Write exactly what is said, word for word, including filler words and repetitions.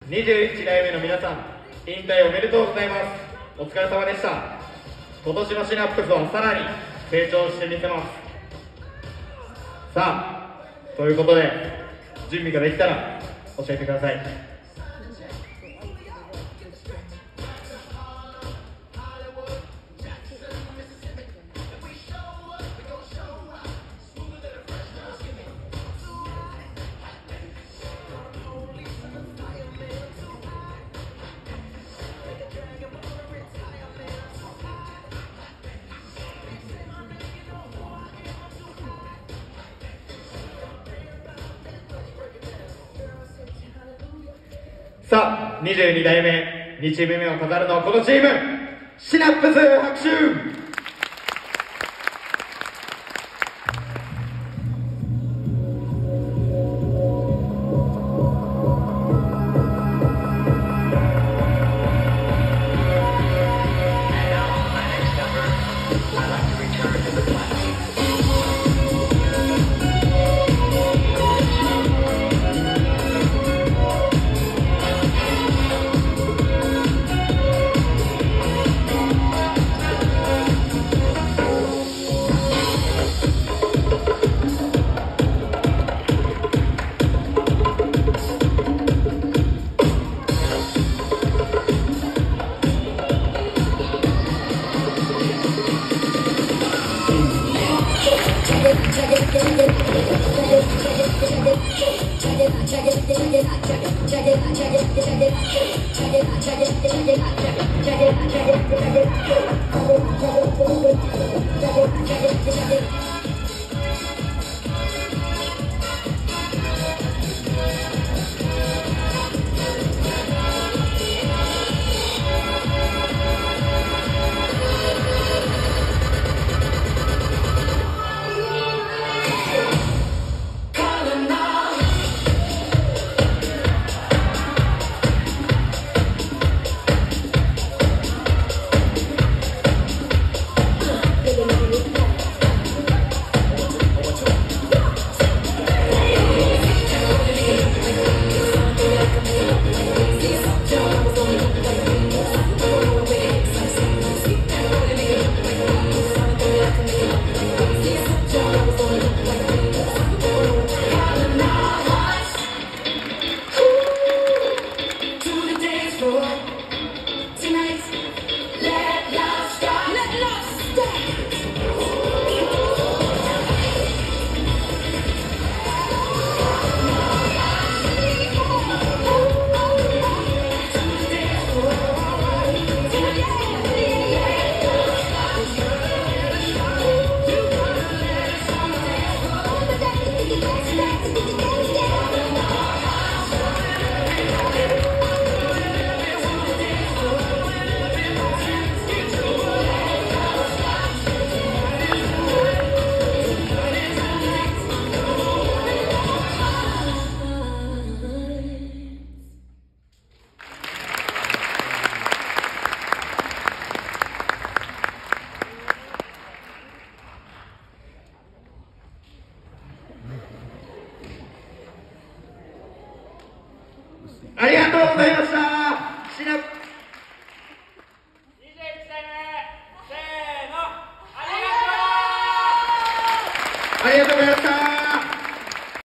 にじゅういちだいめの皆さん、引退おめでとうございます。お疲れ様でした。今年のシナプスはさらに成長してみせます。さあ、ということで準備ができたら教えてください。さあ、にじゅうにだいめ、にチーム目を飾るのはこのチーム、シナプス。拍手。ありがとうございます。